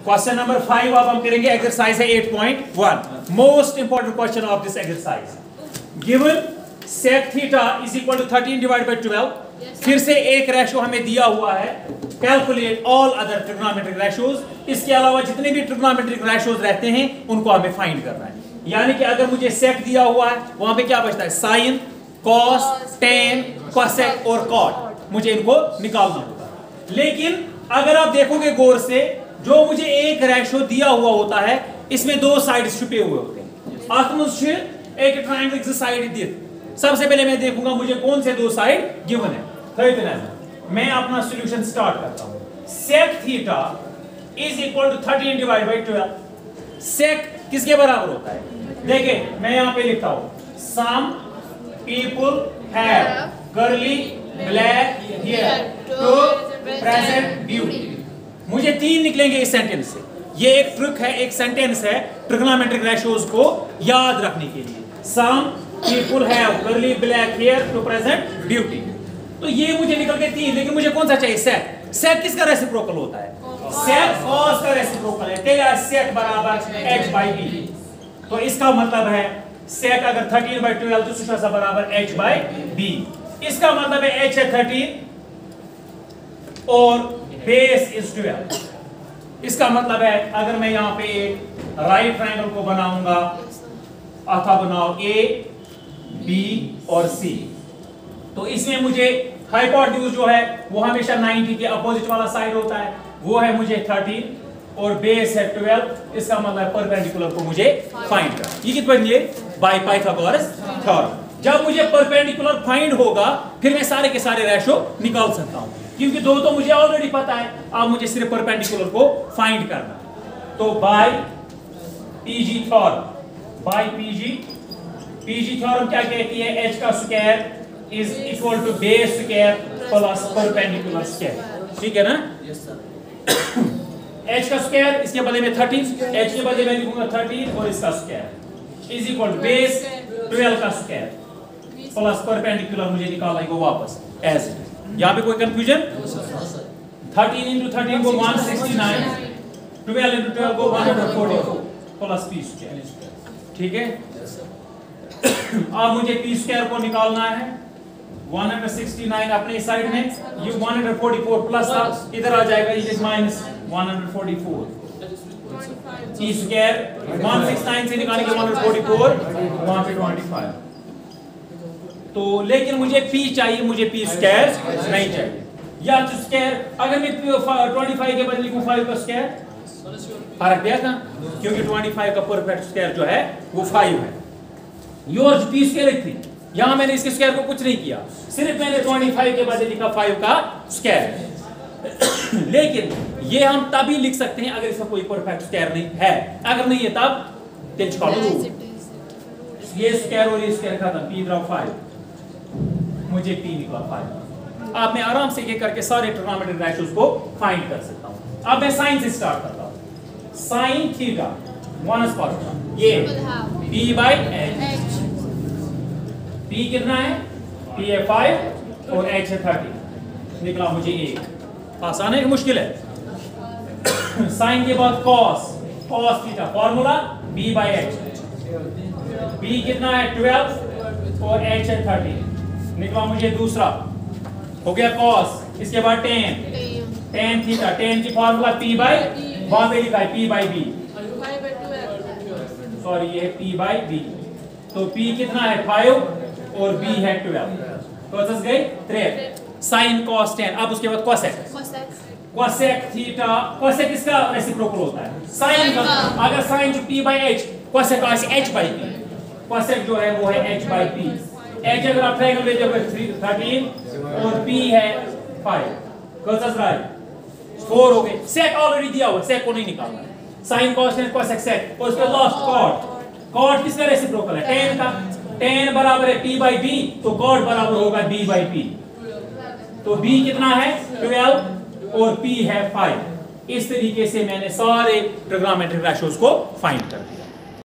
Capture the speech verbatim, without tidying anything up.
Question number five अब हम करेंगे, एक्सरसाइज है eight point one, most important question of this exercise. Given sec theta is equal to thirteen divide by twelve. फिर से एक ratio हमें दिया हुआ है, calculate all other trigonometric ratios. इसके अलावा जितने भी ट्रिग्नोमेट्रिक रेशोज रहते हैं उनको हमें फाइंड करना है। यानी कि अगर मुझे sec दिया हुआ है वहां पे क्या बचता है, साइन, कॉस, टेन, कोसेक और कॉट, मुझे इनको निकालना होगा। लेकिन अगर आप देखोगे गौर से, जो मुझे एक रेशो दिया हुआ होता है इसमें दो साइड छुपे हुए होते हैं। आत्मश एक ट्रायंगल की साइड दी। सबसे पहले मैं देखूंगा मुझे कौन से दो साइड गिवन है। तो इतना मैं अपना सॉल्यूशन स्टार्ट करता हूं। sec theta is equal to thirteen divide by twelve. sec किसके बराबर होता है, देखिए मैं यहां पे लिखता हूं, some people have curly black hair to present beauty. मुझे तीन निकलेंगे इस सेंटेंस से। ये एक ट्रिक है, एक सेंटेंस है ट्रिग्नोमेट्रिक रेशोज को याद रखने के लिए। Some people have curly black hair to present beauty. तो ये मुझे निकल के तीन, लेकिन मुझे कौन सा चाहिए, sec। sec किसका रेसिप्रोकल होता है, sec cos का रेसिप्रोकल है। तेरा sec बराबर h by b। तो इसका मतलब है sec अगर थर्टीन by ट्वेल्व तो उसका सा बराबर h by b। इसका मतलब है h है थर्टीन और बेस इज ट्वेल्व। इसका मतलब है अगर मैं यहां पे एक राइट ट्रायंगल को बनाऊंगा, अथा बनाओ a b और c, तो इसमें मुझे हाइपोटेन्यूज जो है वो हमेशा नाइंटी के अपोजिट वाला साइड होता है, वो है मुझे थर्टीन और बेस है ट्वेल्व। इसका मतलब परपेंडिकुलर को मुझे फाइंड करना। ये कितना बनिए, बाय पाइथागोरस थ्योरम। जब मुझे परपेंडिकुलर फाइंड होगा फिर मैं सारे के सारे रेशो निकाल सकता हूं, क्योंकि दो तो मुझे ऑलरेडी पता है, अब मुझे सिर्फ परपेंडिकुलर को फाइंड करना। तो by PG theorem, by PG PG theorem क्या कहती है, h का square is equal to base square plus perpendicular square. ठीक है ना, h का स्क्वायर, इसके बदले में थर्टीन, h के बदले में लिखूंगा थर्टीन और इसका square is equal to base twelve का स्क्वायर प्लस परपेंडिकुलर मुझे निकालना है वो वापस एज। यहां पे कोई कंफ्यूजन, थर्टीन into थर्टीन को one sixty nine, twelve into twelve को one forty four plus p square. ठीक है, अब मुझे p स्क्वायर को निकालना है। वन सिक्सटी नाइन अपने साइड में, ये वन फोर्टी फोर प्लस था, इधर आ जाएगा, ये minus one forty four. p square one sixty nine से निकालेंगे वन फोर्टी फोर, वहां पे ट्वेंटी फाइव। तो लेकिन मुझे p चाहिए, मुझे p स्क्वायर नहीं चाहिए। या तो स्क्वायर अगर मैं ट्वेंटी फाइव के बदले लिखूं फाइव का स्क्वायर, फर्क दिया था, क्योंकि ट्वेंटी फाइव का परफेक्ट स्क्वायर जो है वो फाइव है। योर p स्क्वायर थी, यहां मैंने इसके स्क्वायर को कुछ नहीं किया, सिर्फ मैंने ट्वेंटी फाइव के बदले लिखा फाइव का स्क्वायर। लेकिन ये हम तभी लिख सकते हैं अगर इसका कोई परफेक्ट स्क्वायर नहीं है, अगर नहीं है तब टेंच कॉल रूल। ये स्क्वायर और ये स्क्वायर खत्म, p ड्रॉ फाइव, मुझे p निकला फाइव। आप मैं आराम से ये करके सारे ट्रिग्नोमेट्रिक रेशोज को फाइंड कर सकता हूं। अब मैं साइन से स्टार्ट करता हूं। साइन थीटा वन स्क्वायर, ये p by h। p कितना है, p है फाइव और h है थर्टी, निकला मुझे एक। आसान है कि मुश्किल है। साइन के बाद cos, cos theta formula b by h। p कितना है ट्वेल्व और h है थर्टी, निकला मुझे दूसरा। हो गया cos, इसके बाद tan, tan थीटा, tan की फॉर्मूला p by, वहां पे लिखा है p by b, सॉरी ये है p by b। तो p कितना है फाइव और b है ट्वेल्व, तो बस गई थ्री। sin cos tan, अब उसके बाद cosec, cosec थीटा, cosec किसका रेसिप्रोकल होता है, sin का। अगर sin जो p by h, cosec का h by p, cosec जो है वो है h by p। h अगर आप ट्रायंगल ले जाओगे थर्टीन और p है फाइव, cos राइट फोर हो गए। sec ऑलरेडी दिया हुआ, sec को नहीं निकालना है। sin cos tan cosec sec, और उसके लास्ट cot, cot किसका रेसिप्रोकल है, tan का। tan बराबर है p by b, तो cot बराबर होगा b by p। तो b कितना है ट्वेल्व और p है फाइव। इस तरीके से मैंने सारे ट्रिग्नोमेट्रिक रेशोज को फाइंड कर दिया।